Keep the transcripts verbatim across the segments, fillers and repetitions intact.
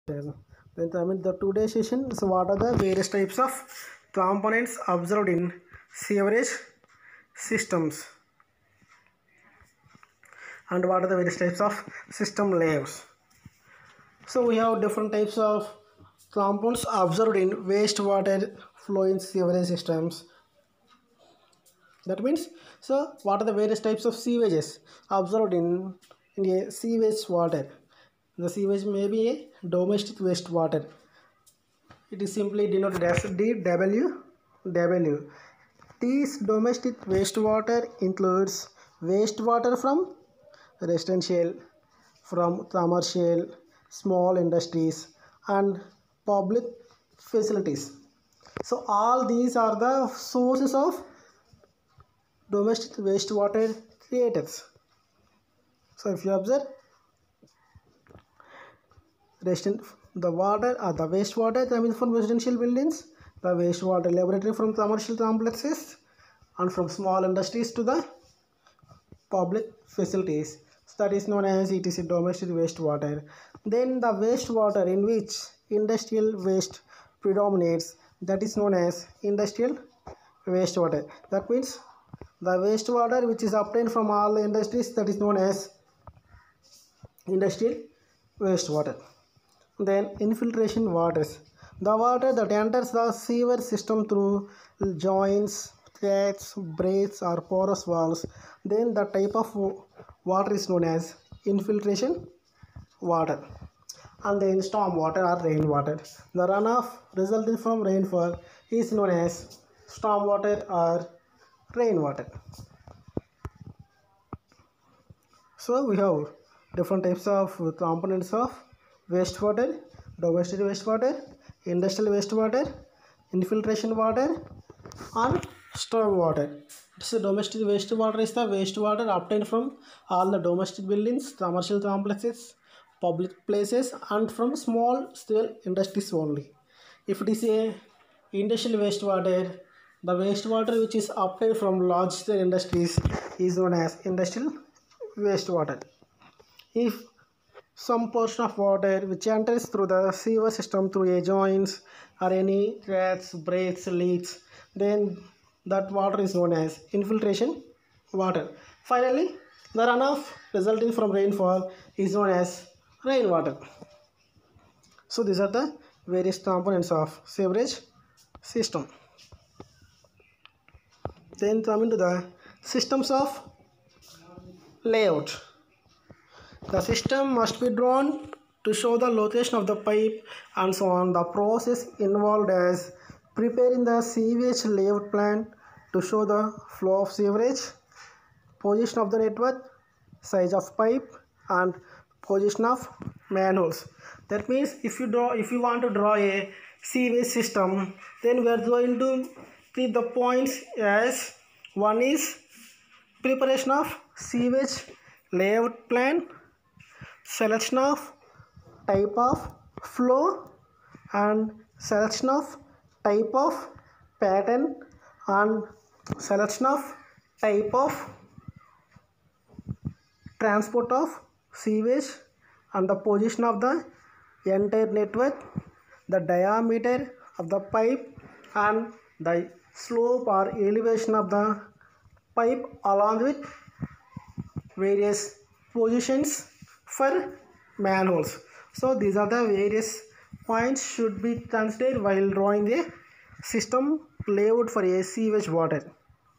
Then coming the today's session. So what are the various types of components observed in sewerage systems, and what are the various types of system layouts? So we have different types of compounds observed in wastewater flow in sewerage systems. That means, so what are the various types of sewages observed in, in a sewage water? The sewage may be a domestic wastewater. It is simply denoted as D W W. This domestic wastewater includes wastewater from residential, from commercial, small industries, and public facilities. So all these are the sources of domestic wastewater creators. So if you observe, resident the water or the wastewater coming from residential buildings, the wastewater laboratory from commercial complexes, and from small industries to the public facilities. So that is known as it is a domestic wastewater. Then the wastewater in which industrial waste predominates, that is known as industrial wastewater. That means the wastewater which is obtained from all the industries, that is known as industrial wastewater. Then infiltration waters, the water that enters the sewer system through joints, cracks, breaks, or porous walls. Then the type of water is known as infiltration water. And then storm water or rainwater, the runoff resulting from rainfall is known as storm water or rainwater. So we have different types of components of wastewater: domestic wastewater, industrial wastewater, infiltration water, and storm water. It's a domestic wastewater is the wastewater obtained from all the domestic buildings, commercial complexes, public places, and from small scale industries only. If it is a industrial wastewater, the wastewater which is obtained from large scale industries is known as industrial wastewater. If some portion of water which enters through the sewer system through a joints or any cracks, breaks, leaks, then that water is known as infiltration water. Finally, the runoff resulting from rainfall is known as rainwater. So these are the various components of sewerage system. Then coming to the systems of layout. The system must be drawn to show the location of the pipe and so on. The process involved as preparing the sewage layout plan to show the flow of sewerage, position of the network, size of pipe, and position of manholes. That means if you draw, if you want to draw a sewage system, then we are going to keep the points as one is preparation of sewage layout plan, selection of type of flow, and selection of type of pattern, and selection of type of transport of sewage, and the position of the entire network, the diameter of the pipe, and the slope or elevation of the pipe along with various positions for manholes. So these are the various points should be considered while drawing a system layout for a sewage water.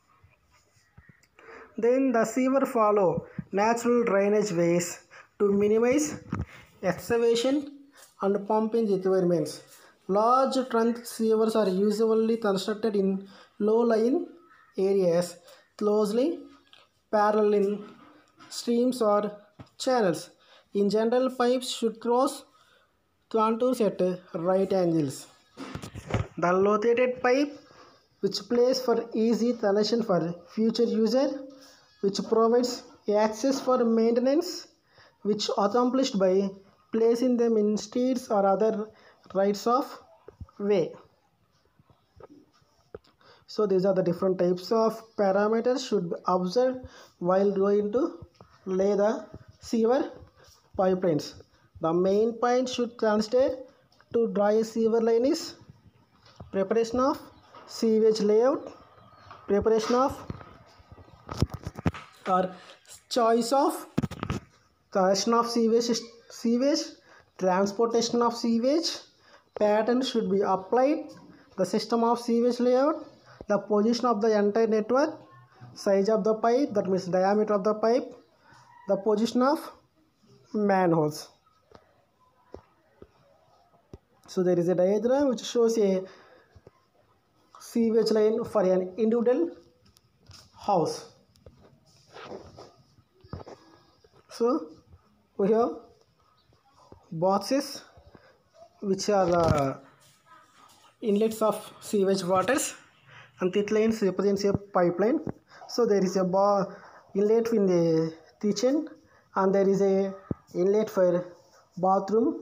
Then the sewer follow natural drainage ways to minimize excavation and pumping requirements. Large trunk sewers are usually constructed in low-lying areas closely parallel in streams or channels. In general, pipes should cross contours at right angles. The located pipe, which plays for easy connection for future user, which provides access for maintenance, which accomplished by placing them in streets or other rights of way. So these are the different types of parameters should be observed while going to lay the sewer pipelines. The main point should translate to draw a sewer line is preparation of sewage layout, preparation of or choice of collection of sewage, sewage, transportation of sewage, pattern should be applied, the system of sewage layout, the position of the entire network, size of the pipe, that means diameter of the pipe, the position of manholes. So there is a diagram which shows a sewage line for an individual house. So we have boxes which are the inlets of sewage waters, and thick lines represents a pipeline. So there is a bar inlet in the kitchen, and there is a inlet for bathroom.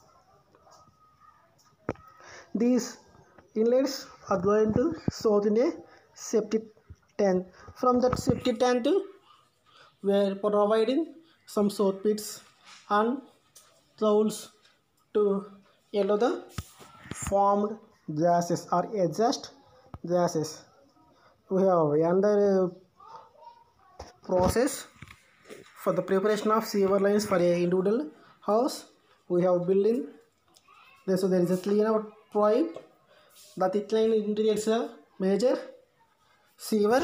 These inlets are going to soak in a septic tank. From that septic tank we are providing some soak pits and trowels to allow the formed gases or exhaust gases. We have another process for the preparation of sewer lines for a individual house. We have building. So there is a clean out pipe. The thick line indicates a major sewer.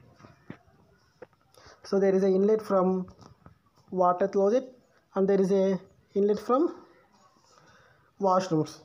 So there is an inlet from water closet, and there is a inlet from washrooms.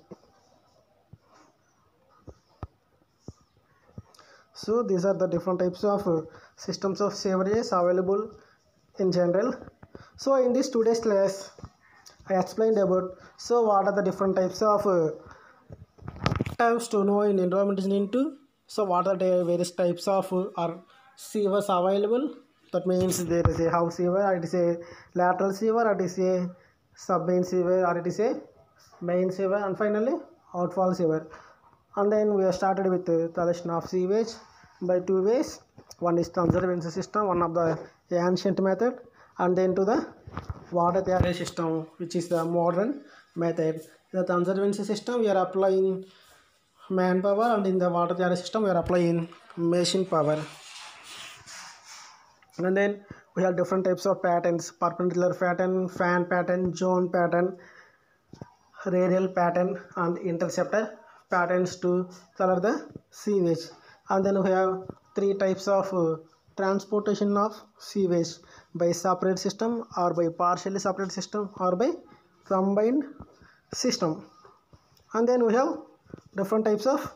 So these are the different types of uh, systems of sewerages available in general. So in this today's class I explained about so what are the different types of uh, terms to know in environment engineering two. So what are the various types of uh, are sewers available? That means there is a house sewer, or it is a lateral sewer, or it is a sub-main sewer, or it is a main sewer, and finally outfall sewer. And then we have started with the collection of sewage by two ways. One is conservancy system, one of the ancient method, and then to the water therapy system, which is the modern method. The conservancy system we are applying manpower, and in the water therapy system we are applying machine power. And then we have different types of patterns: perpendicular pattern, fan pattern, zone pattern, radial pattern, and interceptor patterns to color the sewage. And then we have three types of uh, transportation of sewage: by separate system, or by partially separate system, or by combined system. And then we have different types of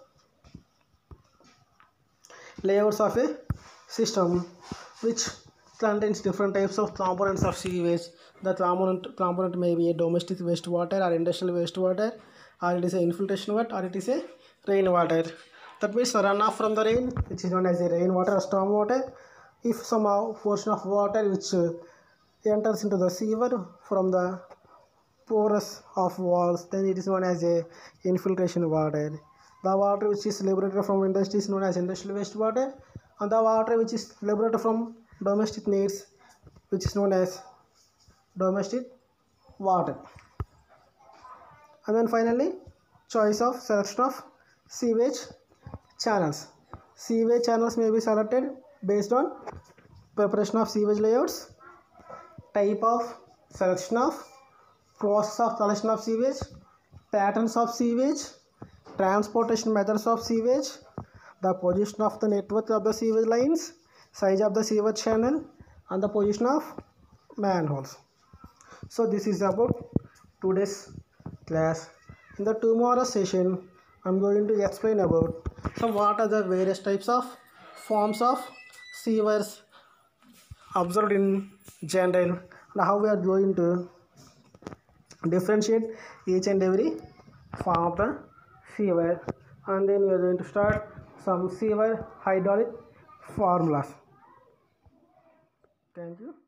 layouts of a system, which contains different types of components of sewage. The component component may be a domestic wastewater, or industrial wastewater, or it is a infiltration water, or it is a rainwater. That means the runoff from the rain, which is known as a rainwater or storm water. If some portion of water which uh, enters into the sewer from the pores of walls, then it is known as a infiltration water. The water which is liberated from industry is known as industrial wastewater, and the water which is liberated from domestic needs, which is known as domestic water. And then finally, choice of selection of sewage channels. Sewage channels may be selected based on preparation of sewage layouts, type of selection of, process of collection of sewage, patterns of sewage, transportation methods of sewage, the position of the network of the sewage lines, size of the sewage channel, and the position of manholes. So this is about today's class. In the tomorrow session, I am going to explain about so what are the various types of forms of sewers observed in general, and how we are going to differentiate each and every form of the sewer. And then we are going to start some sewer hydraulic formulas. Thank you.